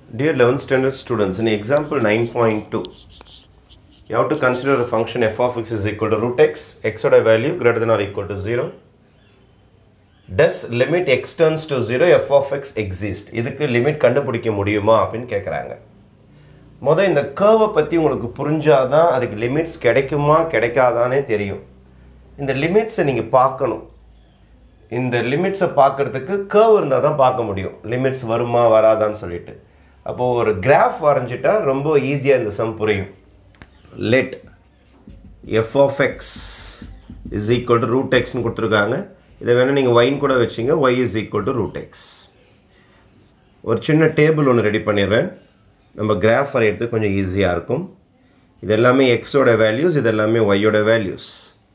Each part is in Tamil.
Dear 11th standard students, in example 9.2, you have to consider a function f of x is equal to root x, x oda value greater than or equal to 0. Does limit x turns to 0 f of x exist? இதுக்கு லிமிட் கண்டுபிடிக்க முடியுமா அப்படினு கேக்குறாங்க. முத இந்த கர்வ் பத்தி உங்களுக்கு புரிஞ்சாதான் அதுக்கு லிமிட்ஸ் கிடைக்குமா கிடைக்காதானே தெரியும். இந்த லிமிட்ஸ் நீங்க பார்க்கணும். இந்த லிமிட்ஸை பார்க்கிறதுக்கு கர்வ் இருந்தா தான் பார்க்க முடியும். லிமிட்ஸ் வருமா வராதான்னு சொல்லிட்டு. அப்போ ஒரு கிராஃப் வரைஞ்சிட்டா ரொம்ப ஈஸியா இந்த சம் புரியும். Let f of x is equal to root x னு கொடுத்திருக்காங்க. இதை வேணா நீங்க y ன்னு கூட வெச்சீங்க. y is equal to root x. ஒரு சின்ன டேபிள் ஒன்னு ரெடி பண்ணிறேன். நம்ம கிராஃப் வரையறது கொஞ்சம் ஈஸியா இருக்கும். இது எல்லாமே x ஓட வேல்யூஸ், இது எல்லாமே y ஓட வேல்யூஸ்.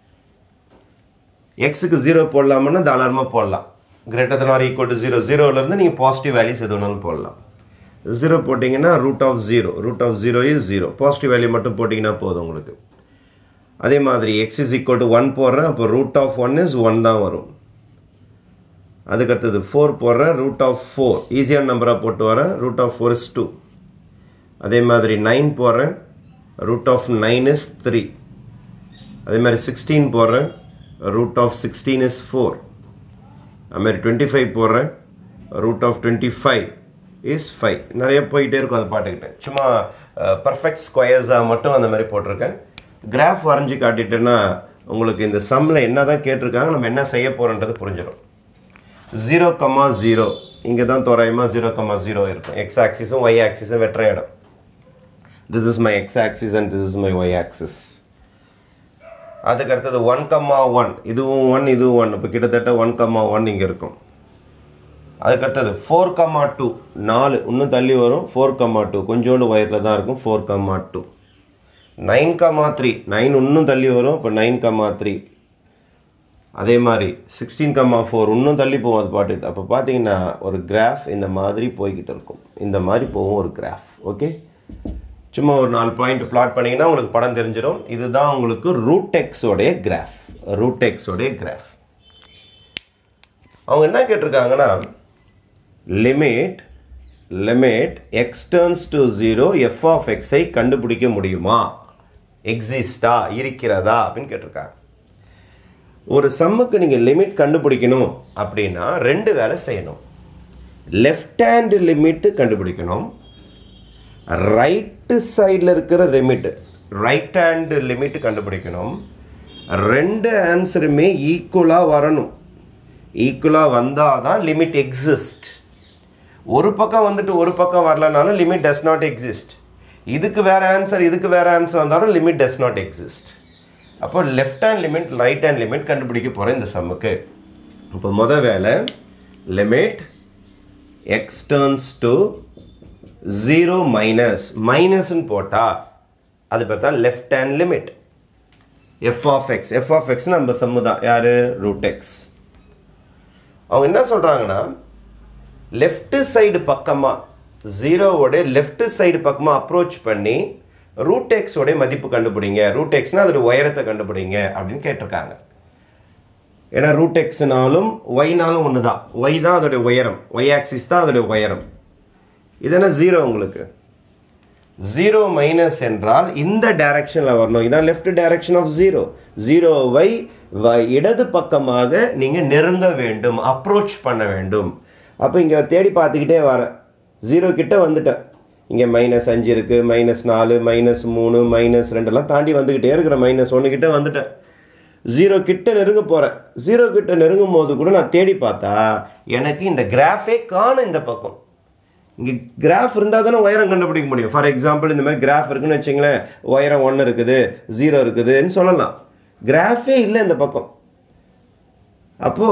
x க்கு 0 போடலாம்னா தாராளமா போடலாம். greater than or equal to 0 0 ல இருந்து நீங்க பாசிட்டிவ் வேல்யூஸ் எது வேணாலும் போடலாம். 0 போட்டீங்கன்னா root of 0 is 0. Positive value மட்டும் போட்டீங்கன்னா போதும் உங்களுக்கு. அதே மாதிரி x is equal to 1 போடுறேன். அப்போ root of 1 is 1 தான் வரும். அதுக்கு அடுத்தது 4 போடுறேன். root of 4 ஈஸியான நம்பரா போட்டு வரேன். root of 4 is 2. அதே மாதிரி 9 போடுறேன். root of 9 is 3. அதே மாதிரி 16 போடுறேன். root of 16 is 4. அதே மாதிரி 25 போடுறேன். root of 25 is 5. நிறைய போயிட்டே இருக்கும் அது பாட்டுக்கிட்டேன். சும்மா பர்ஃபெக்ட் ஸ்கொயர்ஸா மட்டும் அந்த மாதிரி போட்டிருக்கேன். கிராஃப் வரைஞ்சி காட்டிட்டேன்னா உங்களுக்கு இந்த சம்ல என்னதான் கேட்டிருக்காங்க, நம்ம என்ன செய்ய போறோம்ன்றது புரிஞ்சிடும். 0,0 இங்க தான் தோராயமா 0,0 இருக்கும். x ஆக்சிஸும் y ஆக்சிஸும் வெற்ற இடம். This is my x axis and this is my y axis. அதுக்கு அடுத்தது 1,1 இதுவும் 1 இதுவும் 1. அப்ப கிட்டத்தட்ட 1,1 இங்க இருக்கும். அதுக்கு அடுத்தது 4,2 4 இன்னும் தள்ளி வரும். 4,2 கொஞ்சோண்டு வயர்ல தான் இருக்கும். 4,2 9,3 9 இன்னும் தள்ளி வரும். அப்ப 9,3 அதே மாதிரி 16,4 இன்னும் தள்ளி போகும் அது பாட்டுட்டு. அப்ப பாத்தீங்கன்னா ஒரு கிராஃப் இந்த மாதிரி போய்கிட்டு இருக்கும். இந்த மாதிரி போகும் ஒரு கிராஃப். ஓகே, சும்மா ஒரு 4 பாயிண்ட் பிளாட் பண்ணீங்கன்னா உங்களுக்கு படம் தெரிஞ்சிடும். இதுதான் உங்களுக்கு ரூட் எக்ஸ் உடைய கிராஃப். ரூட் எக்ஸ் உடைய கிராஃப். அவங்க என்ன கேட்டிருக்காங்கன்னா லிமிட் x turns to 0 f of x ஐ கண்டுபிடிக்க முடியுமா, எக்ஸிஸ்டா இருக்கிறதா அப்படின்னு கேட்டிருக்காங்க. ஒரு சம்முக்கு நீங்க லிமிட் கண்டுபிடிக்கணும் அப்படின்னா ரெண்டு வேலை செய்யணும். லெஃப்ட் ஹேண்ட் லிமிட் கண்டுபிடிக்கணும். ரைட் சைடில் இருக்கிற லிமிட் ரைட் ஹேண்ட் லிமிட் கண்டுபிடிக்கணும். ரெண்டு ஆன்சருமே ஈக்குவலாக வரணும். ஈக்குவலாக வந்தால் தான் லிமிட் எக்ஸிஸ்ட். ஒரு பக்கம் வந்துட்டு ஒரு பக்கம் வரலனாலும் லிமிட் டஸ் நாட் எக்ஸிஸ்ட். இதுக்கு வேற ஆன்சர் இதுக்கு வேற ஆன்சர் வந்தாலும் லிமிட் டஸ் நாட் எக்ஸிஸ்ட். அப்போ left hand limit right hand limit கண்டுபிடிக்க போகிறேன் இந்த சம்முக்கு. இப்போ முத வேலை லிமிட் எக்ஸ் டர்ன்ஸ் டு 0 மைனஸ்ன்னு போட்டா அது பேர் தான் left hand limit. F of x நம்ம சம்மு தான் யாரு ரூட் எக்ஸ். அவங்க என்ன சொல்றாங்கன்னா லெஃப்ட் சைடு பக்கமா 0 லெஃப்ட் சைடு பக்கமா அப்ரோச் பண்ணி ரூட் எக்ஸ் உடைய மதிப்பு கண்டுபிடிங்க. ரூட் எக்ஸ்னா அதோட உயரத்தை கண்டுபிடிங்க அப்படின்னு கேட்டிருக்காங்க. ஏன்னா ரூட் எக்ஸ்னாலும் ஒய்னாலும் ஒன்று தான். ஒய் தான் அதோடைய உயரம், ஒய் ஆக்சிஸ் தான் அதோடைய உயரம். இதென்ன 0 உங்களுக்கு 0 மைனஸ் என்றால் இந்த டைரக்ஷன்ல வரணும். இதான் லெஃப்ட் டைரக்ஷன் ஆஃப் 0. 0வை இடது பக்கமாக நீங்க நெருங்க வேண்டும், அப்ரோச் பண்ண வேண்டும். அப்போ இங்க தேடி பார்த்துக்கிட்டே வரேன். 0 கிட்ட வந்துட்டேன். இங்க -5 இருக்கு, -4 -3 -2 எல்லாம் தாண்டி வந்துகிட்டே இருக்கிற. -1 கிட்ட வந்துட்டேன். 0 கிட்ட நெருங்க போறேன். 0 கிட்ட நெருங்கும் போது கூட நான் தேடி பார்த்தா எனக்கு இந்த கிராஃபே காணும். இந்த பக்கம் இங்க கிராஃப் இருந்தா தானே உயரம் கண்டுபிடிக்க முடியும். ஃபார் எக்ஸாம்பிள் இந்த மாதிரி கிராஃப் இருக்குன்னு வச்சுங்களேன், உயரம் 1 இருக்குது 0 இருக்குதுன்னு சொல்லலாம். கிராஃபே இல்லை இந்த பக்கம். அப்போ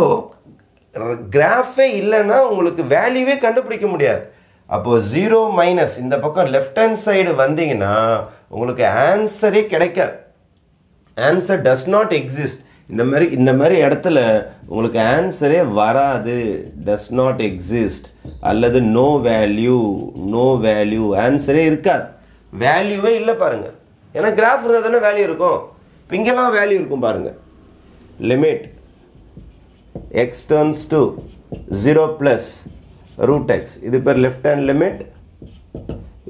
கிராஃபே இல்லைன்னா உங்களுக்கு வேல்யூவே கண்டுபிடிக்க முடியாது. அப்போ 0 மைனஸ் இந்த பக்கம் லெஃப்ட் ஹேண்ட் சைடு வந்தீங்கன்னா உங்களுக்கு ஆன்சரே கிடைக்காது. Answer does not exist. இந்த மாதிரி இடத்துல உங்களுக்கு ஆன்சரே வராது. டஸ் நாட் எக்ஸிஸ்ட் அல்லது நோ வேல்யூ ஆன்சரே இருக்காது. வேல்யூவே இல்லை பாருங்க. ஏன்னா கிராஃப் இருந்தால் தானே வேல்யூ இருக்கும். இங்கெல்லாம் வேல்யூ இருக்கும் பாருங்க. Limit x turns to 0 plus root x. இது பேர் left hand limit.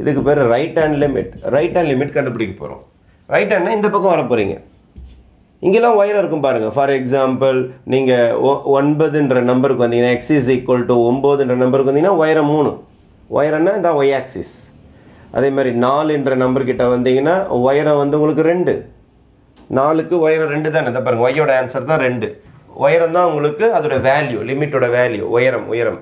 இதுக்கு பேர் right hand limit. Right hand limit கண்டுபிடிக்க போகிறோம். ரைட் ஹேண்ட்னா இந்த பக்கம் வர போகிறீங்க. இங்கெல்லாம் உயரம் இருக்கும் பாருங்கள். ஃபார் எக்ஸாம்பிள் நீங்கள் 9ன்ற நம்பருக்கு வந்தீங்கன்னா x is equal to 9ன்ற நம்பருக்கு வந்தீங்கன்னா உயரம் 3. உயரம்னா இந்த y ஆக்சிஸ். அதே மாதிரி 4ன்ற நம்பர்கிட்ட வந்தீங்கன்னா உயரம் வந்து உங்களுக்கு 2. 4க்கு உயரம் 2 தானே. இதை பாருங்கள், ஒய்யோட ஆன்சர் தான் 2. உயரம் தான் உங்களுக்கு அதோட வேல்யூ, லிமிட்டோட வேல்யூ உயரம்.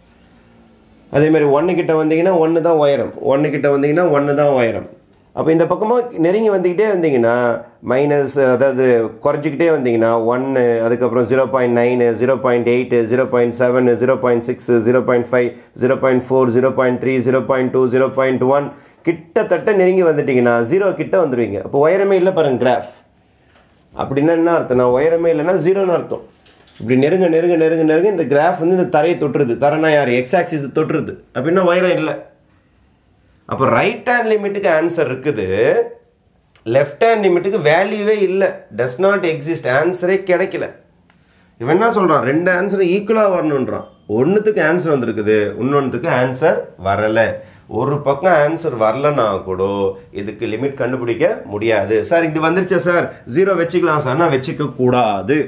அதே மாதிரி 1 கிட்ட வந்தீங்கன்னா 1 தான் உயரம். 1 கிட்ட வந்தீங்கன்னா 1 தான் உயரம். அப்போ இந்த பக்கமாக நெருங்கி வந்துக்கிட்டே வந்தீங்கன்னா மைனஸ், அதாவது குறைஞ்சிக்கிட்டே வந்தீங்கன்னா 1, அதுக்கப்புறம் 0.9, 0.8, 0.7, 0.6, 0.5, 0.4, 0.3, 0.2, 0.1 கிட்டத்தட்ட நெருங்கி வந்துட்டிங்கன்னா 0 கிட்ட வந்துடுவீங்க. அப்போ உயரமே இல்லை பாருங்கள் கிராஃப். அப்படின்னா என்ன அர்த்தம்னா உயரமே இல்லைன்னா 0ன்னு அர்த்தம். இப்படி நெருங்க இந்த கிராஃப் வந்து இந்த தரையை தொட்டுருது. தரைனா யார்? எக்ஸ் ஆக்சிஸ் தொட்டுருது. அப்படின்னா உயரம் இல்லை. அப்போ ரைட் ஹேண்ட் லிமிட்டுக்கு ஆன்சர் இருக்குது, லெஃப்ட் ஹேண்ட் லிமிட்டுக்கு வேல்யூவே இல்லை, டஸ் நாட் எக்ஸிஸ்ட், ஆன்சரே கிடைக்கல. இவன் என்ன சொல்கிறான்? 2 ஆன்சரும் ஈக்குவலாக வரணுன்றான். ஒன்றுத்துக்கு ஆன்சர் வந்துருக்குது, இன்னொன்றுத்துக்கு ஆன்சர் வரலை. ஒரு பக்கம் ஆன்சர் வரலன்னா கூட இதுக்கு லிமிட் கண்டுபிடிக்க முடியாது. சார் இது வந்துருச்சா சார்? 0 வச்சுக்கலாம் சார். நான் வச்சுக்க கூடாது.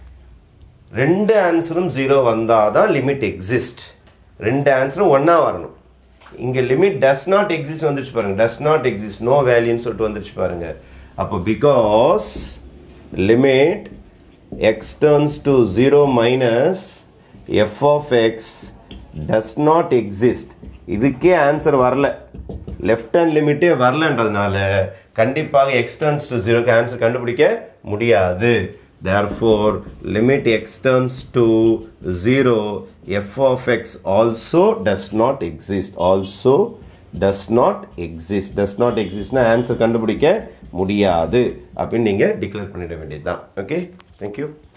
2 ஆன்சரும் 0 வந்தால் தான் லிமிட் எக்ஸிஸ்ட். 2 ஆன்சரும் ஒன்றா வரணும். இங்கே லிமிட் டஸ் நாட் எக்ஸிஸ்ட் வந்துருச்சு பாருங்கள். டஸ் நாட் எக்ஸிஸ்ட், நோ வேல்யூன்னு சொல்லிட்டு வந்துருச்சு பாருங்கள். அப்போ because limit x turns to 0 minus f of x does not exist. இதுக்கே ஆன்சர் வரல, லெஃப்ட் ஹேண்ட் லிமிட்டே வரலன்றதுனால கண்டிப்பாக எக்ஸ் டர்ன்ஸ் டு 0க்கு ஆன்சர் கண்டுபிடிக்க முடியாது. Therefore, limit x turns to 0, f of x also does not exist. Also does not exist. Does not exist na answer கண்டுபிடிக்க முடியாது. அப்படி நீங்க டிக்ளேர் பண்ணிட வேண்டியதுதான். Okay? Thank you.